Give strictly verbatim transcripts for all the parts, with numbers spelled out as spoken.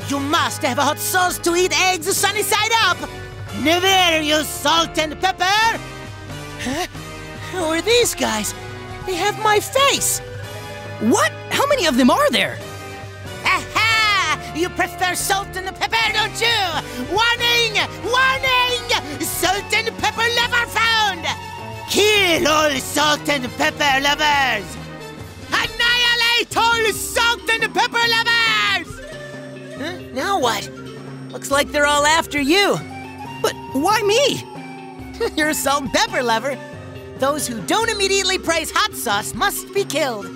You must have hot sauce to eat eggs sunny side up! Never use salt and pepper! Huh? Who are these guys? They have my face! What? How many of them are there? Aha! You prefer salt and pepper, don't you? Warning! Warning! Salt and pepper lover found! Kill all salt and pepper lovers! Annihilate all salt and pepper lovers! Huh? Now what? Looks like they're all after you. But why me? You're a salt and pepper lover. Those who don't immediately praise hot sauce must be killed.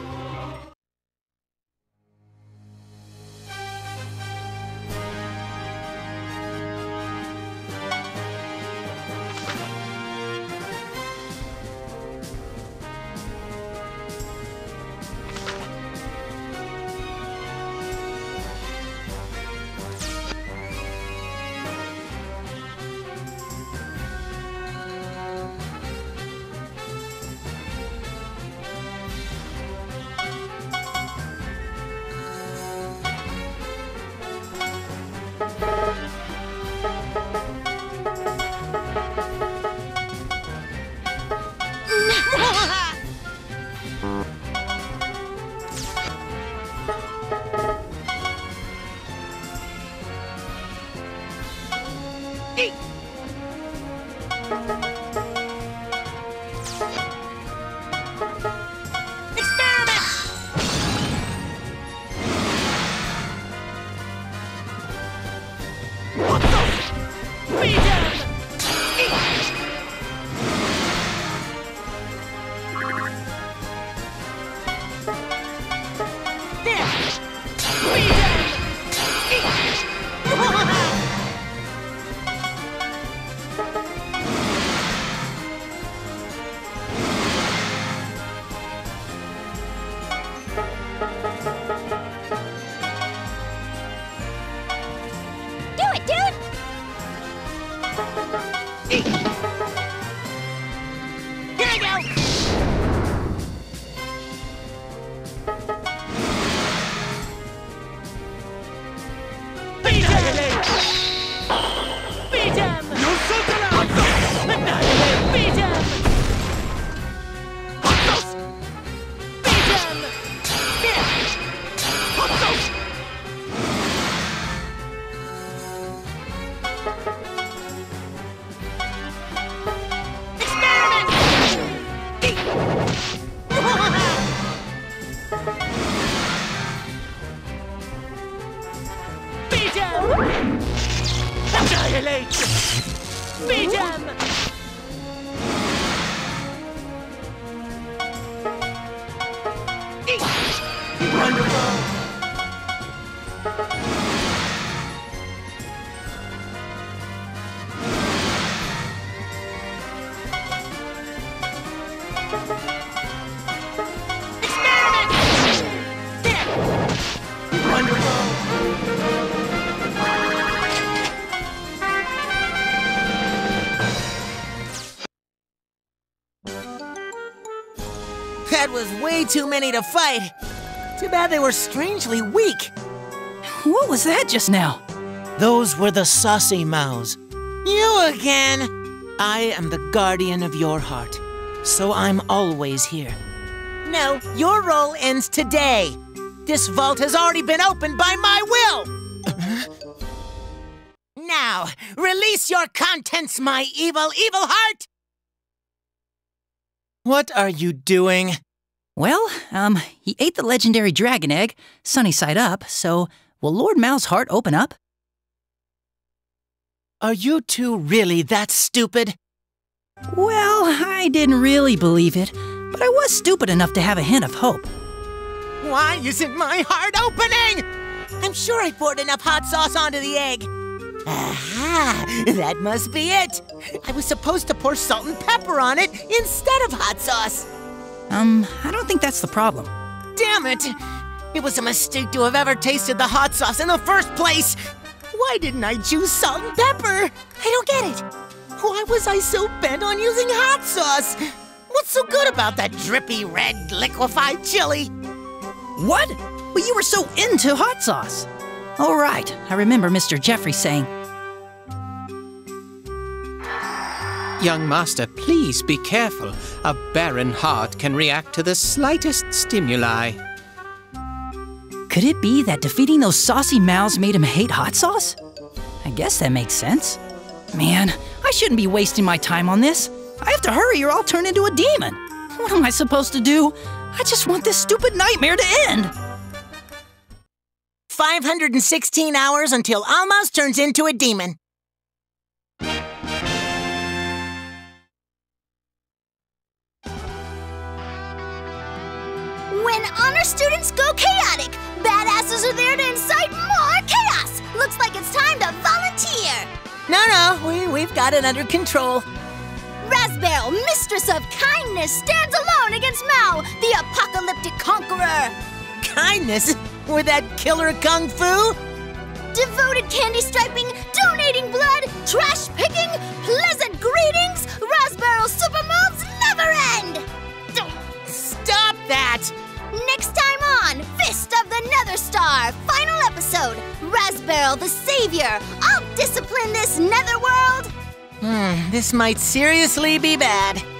That was way too many to fight. Too bad they were strangely weak. What was that just now? Those were the saucy mouths. You again! I am the guardian of your heart, so I'm always here. No, your role ends today. This vault has already been opened by my will! Now, release your contents, my evil, evil heart! What are you doing? Well, um, he ate the legendary dragon egg, sunny side up, so will Lord Mao's heart open up? Are you two really that stupid? Well, I didn't really believe it, but I was stupid enough to have a hint of hope. Why isn't my heart opening? I'm sure I poured enough hot sauce onto the egg. Aha! That must be it! I was supposed to pour salt and pepper on it instead of hot sauce. Um, I don't think that's the problem. Damn it! It was a mistake to have ever tasted the hot sauce in the first place! Why didn't I choose salt and pepper? I don't get it. Why was I so bent on using hot sauce? What's so good about that drippy red liquefied chili? What? Well, you were so into hot sauce. Oh, right. I remember Mister Jeffrey saying, Young master, please be careful. A barren heart can react to the slightest stimuli. could it be that defeating those saucy mouths made him hate hot sauce? I guess that makes sense. Man, I shouldn't be wasting my time on this. I have to hurry or I'll turn into a demon. What am I supposed to do? I just want this stupid nightmare to end. five hundred sixteen hours until Almost turns into a demon. When honor students go chaotic, badasses are there to incite more chaos. Looks like it's time to volunteer. No, no, we, we've got it under control. Razzbarrel, mistress of kindness, stands alone against Mao, the apocalyptic conqueror. Kindness? With that killer kung fu? Devoted candy striping, donating blood, trash picking, pleasant greetings, Razzbarrel's super moves never end! Stop that! Next time on Fist of the Nether Star, final episode, Razzbarrel the Savior. I'll discipline this netherworld. Hmm, this might seriously be bad.